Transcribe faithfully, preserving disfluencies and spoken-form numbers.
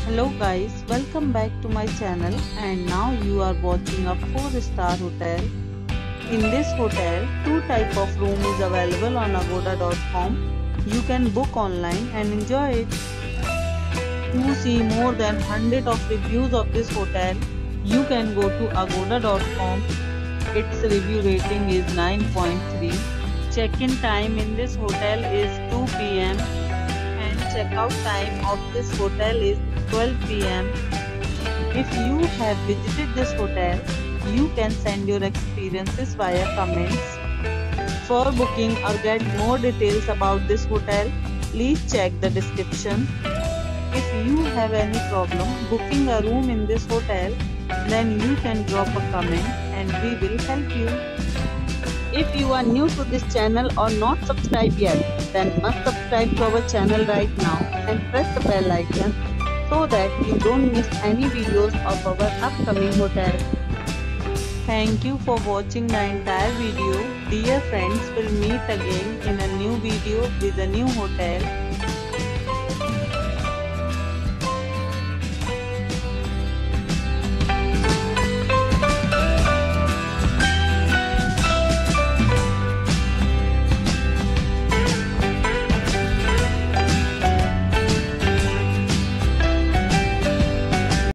Hello guys, welcome back to my channel and now you are watching a four star hotel. In this hotel, two type of room is available on agoda dot com. You can book online and enjoy it. To see more than one hundred of reviews of this hotel, you can go to agoda dot com. Its review rating is nine point three. Check-in time in this hotel is two p m and check-out time of this hotel is twelve p m If you have visited this hotel, you can send your experiences via comments. For booking or get more details about this hotel, please check the description. If you have any problem booking a room in this hotel, then you can drop a comment and we will help you. If you are new to this channel or not subscribed yet, then must subscribe to our channel right now and press the bell icon so that you don't miss any videos of our upcoming hotel. Thank you for watching the entire video. Dear friends, we'll meet again in a new video with a new hotel.